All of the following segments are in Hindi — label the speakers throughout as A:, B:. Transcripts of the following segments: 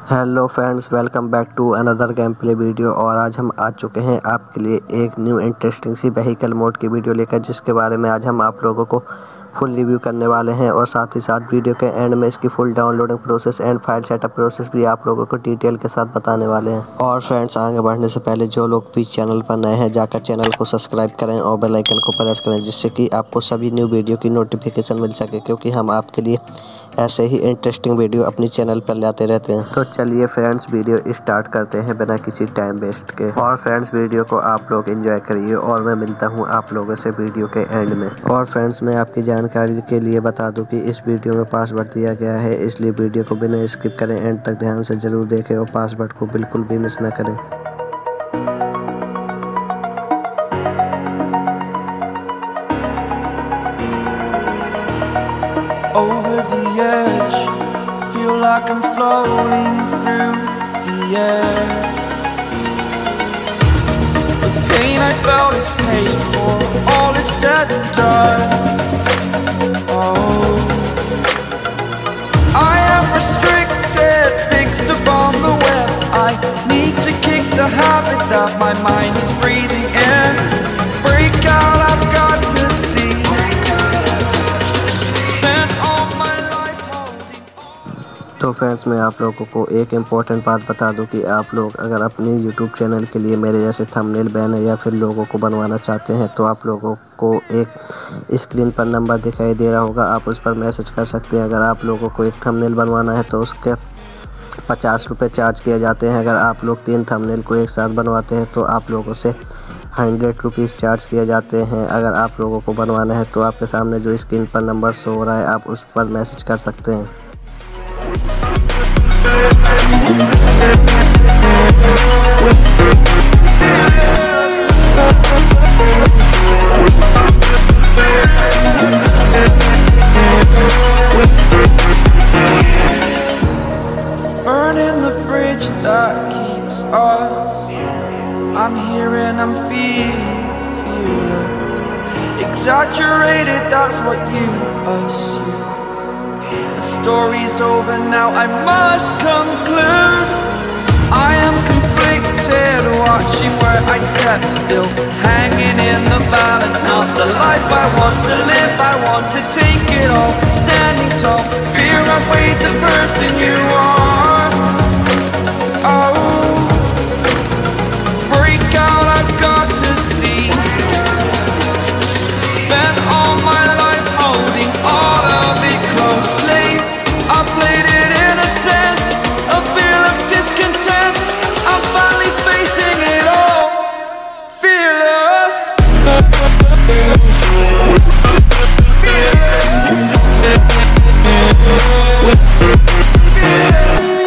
A: Hello friends, welcome back to another game play video. और आज हम आ चुके हैं आपके लिए एक न्यू इंटरेस्टिंग सी व्हीकल मोड की वीडियो लेकर, जिसके बारे में आज हम आप लोगों को फुल रिव्यू करने वाले हैं। और साथ ही साथ वीडियो के एंड में इसकी full downloading process and file setup process भी आप लोगों को डिटेल के साथ बताने वाले हैं। और फ्रेंड्स, आगे बढ़ने से पहले जो लोग भी चैनल पर नए हैं, जाकर चैनल को सब्सक्राइब करें और बेल आइकन को प्रेस करें, जिससे कि आपको सभी न्यू वीडियो की नोटिफिकेशन मिल सके, क्योंकि हम आपके लिए ऐसे ही इंटरेस्टिंग वीडियो अपनी चैनल पर लाते रहते हैं। तो चलिए फ्रेंड्स, वीडियो स्टार्ट करते हैं बिना किसी टाइम वेस्ट के। और फ्रेंड्स, वीडियो को आप लोग एंजॉय करिए और मैं मिलता हूं आप लोगों से वीडियो के एंड में। और फ्रेंड्स, मैं आपकी जानकारी के लिए बता दूं कि इस वीडियो में पासवर्ड दिया गया है, इसलिए वीडियो को बिना स्किप करें, एंड तक ध्यान से जरूर देखें और पासवर्ड को बिल्कुल भी मिस न करें।
B: Over the edge, feel like I'm floating through the air. The pain I felt is paid for, all is said and done. Oh, I am restricted, fixed upon the web. I need to kick the habit that my mind is breathing in. Break out, I've got to see.
A: तो फ्रेंड्स, मैं आप लोगों को एक इम्पॉर्टेंट बात बता दूं कि आप लोग अगर अपनी यूट्यूब चैनल के लिए मेरे जैसे थंबनेल, बैनर या फिर लोगों को बनवाना चाहते हैं, तो आप लोगों को एक स्क्रीन पर नंबर दिखाई दे रहा होगा, आप उस पर मैसेज कर सकते हैं। अगर आप लोगों को एक थंबनेल बनवाना है तो उसके 50 रुपये चार्ज किए जाते हैं। अगर आप लोग 3 थंबनेल को एक साथ बनवाते हैं तो आप लोगों से 100 रुपीज़ चार्ज किए जाते हैं। अगर आप लोगों को बनवाना है तो आपके सामने जो स्क्रीन पर नंबर शो हो रहा है, आप उस पर मैसेज कर सकते हैं।
B: Burning the bridge that keeps us. I'm here and I'm feeling fearless. Exaggerated, that's what you assume. The story's over now, I must conclude. I am conflicted, watching where I step still, hanging in the balance. Not the life I want to live, I want to take it all. Standing tall, fear I've weighed the person you are. Oh, break out, I've got to see. Spent all my life holding all of it closely. I played it innocent, a feel of discontent. I'm finally facing it all, fearless. Fearless.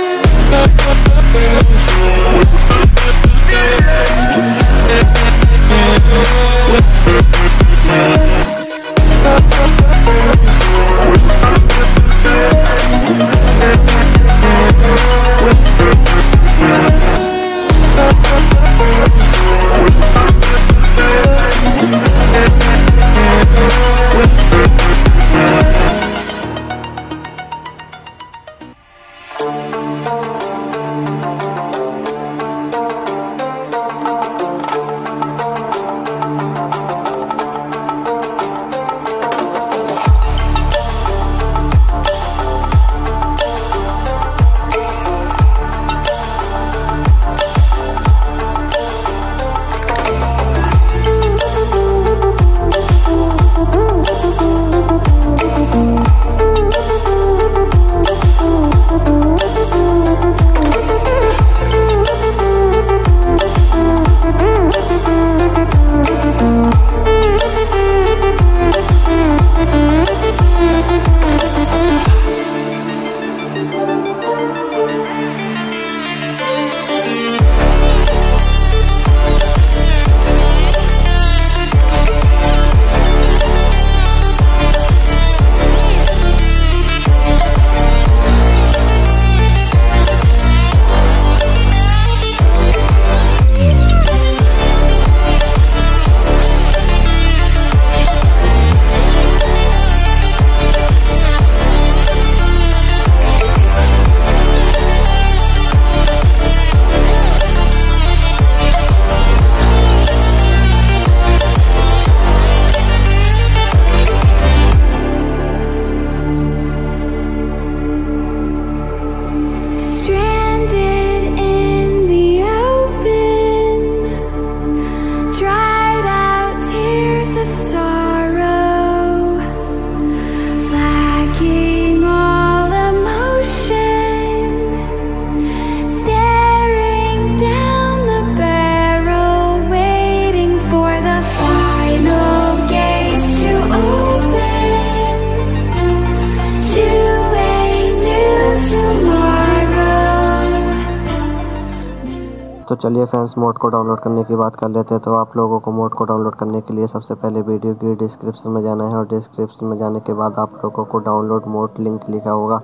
A: चलिए फ्रेंड्स, मोड को डाउनलोड करने की बात कर लेते हैं। तो आप लोगों को मोड को डाउनलोड करने के लिए सबसे पहले वीडियो की डिस्क्रिप्शन में जाना है और डिस्क्रिप्शन में जाने के बाद आप लोगों को डाउनलोड मोड लिंक लिखा होगा,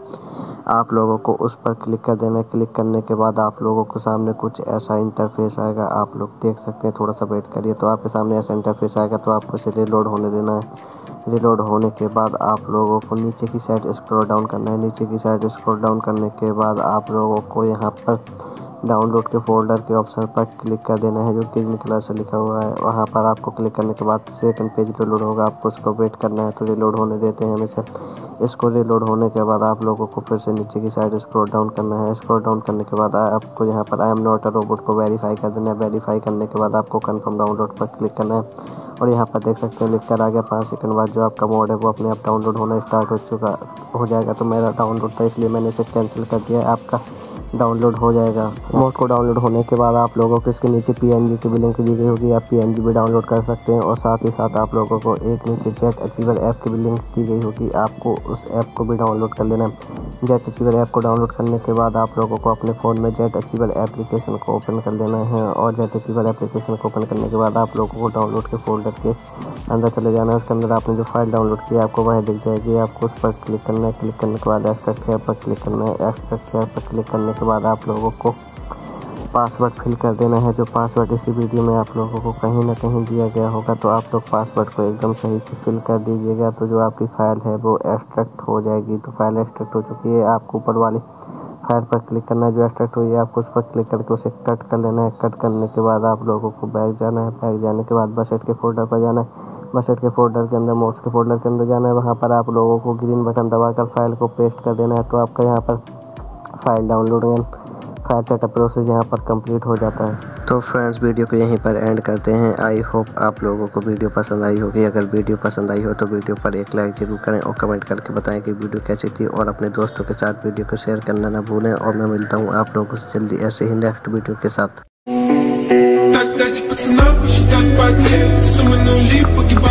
A: आप लोगों को उस पर क्लिक कर देना है। क्लिक करने के बाद आप लोगों को सामने कुछ ऐसा इंटरफेस आएगा, आप लोग देख सकते हैं। थोड़ा सा वेट करिए, तो आपके सामने ऐसा इंटरफेस आएगा, तो आपको इसे रिलोड होने देना है। रिलोड होने के बाद आप लोगों को नीचे की साइड स्क्रॉल डाउन करना है। नीचे की साइड स्क्रॉल डाउन करने के बाद आप लोगों को यहाँ पर डाउनलोड के फोल्डर के ऑप्शन पर क्लिक कर देना है, जो ग्रीन कलर से लिखा हुआ है। वहाँ पर आपको क्लिक करने के बाद सेकंड पेज रिलोड होगा, आपको उसको वेट करना है। तो रिलोड होने देते हैं हमेशा। इसको रिलोड होने के बाद आप लोगों को फिर से नीचे की साइड स्क्रॉल डाउन करना है। स्क्रॉल डाउन करने के बाद आपको यहाँ पर I am not a robot को वेरीफाई कर देना है। वेरीफाई करने के बाद आपको कन्फर्म डाउनलोड पर क्लिक करना है और यहाँ पर देख सकते हैं लिख कर आ गया 5 सेकंड बाद जो आपका मोड है वो अपने आप डाउनलोड होना स्टार्ट हो जाएगा। तो मेरा डाउनलोड था इसलिए मैंने इसे कैंसिल कर दिया है। आपका डाउनलोड हो जाएगा। मोड को डाउनलोड होने के बाद आप लोगों को इसके नीचे PNG की भी लिंक दी गई होगी, आप PNG भी डाउनलोड कर सकते हैं। और साथ ही साथ आप लोगों को एक नीचे जेट अचीवर ऐप की भी लिंक दी गई होगी, आपको उस ऐप को भी डाउनलोड कर लेना है। जेट अचीवर ऐप को डाउनलोड करने के बाद आप लोगों को अपने फ़ोन में जेट अचीवर एप्लीकेशन को ओपन कर लेना है और जेट अचीवर एप्लीकेशन को ओपन करने के बाद आप लोगों को डाउनलोड के फोल्डर के अंदर चले जाना है। उसके अंदर आपने जो फाइल डाउनलोड की है आपको वह दिख जाएगी, आपको उस पर क्लिक करना है। क्लिक करने के बाद एक्सट्रैक्ट हेयर पर क्लिक करना है। एक्सट्रैक्ट हेयर पर क्लिक करने के बाद आप लोगों को पासवर्ड फिल कर देना है। जो पासवर्ड इसी वीडियो में आप लोगों को कहीं ना कहीं दिया गया होगा, तो आप लोग पासवर्ड को एकदम सही से फिल कर दीजिएगा। तो जो आपकी फ़ाइल है वो एक्सट्रैक्ट हो जाएगी। तो फाइल एक्सट्रैक्ट हो चुकी है, आपको ऊपर वाली फाइल पर क्लिक करना है जो एक्सट्रैक्ट हुई है, आपको उस पर क्लिक करके उसे कट कर लेना है। कट करने के बाद आप लोगों को बैक जाना है। बैक जाने के बाद बसेट के फोल्डर पर जाना है। बसेट के फोल्डर के अंदर मोड्स के फोल्डर के अंदर जाना है। वहाँ पर आप लोगों को ग्रीन बटन दबाकर फाइल को पेस्ट कर देना है। तो आपका यहाँ पर file download and file setup process यहाँ पर कंप्लीट हो जाता है। तो फ्रेंड्स, वीडियो को यहीं पर एंड करते हैं। आई होप आप लोगों को वीडियो पसंद आई होगी। अगर वीडियो पसंद आई हो तो वीडियो पर एक लाइक जरूर करें और कमेंट करके बताएं कि वीडियो कैसी थी, और अपने दोस्तों के साथ वीडियो को शेयर करना ना भूलें। और मैं मिलता हूँ आप लोगों से जल्दी ऐसे ही नेक्स्ट वीडियो के साथ।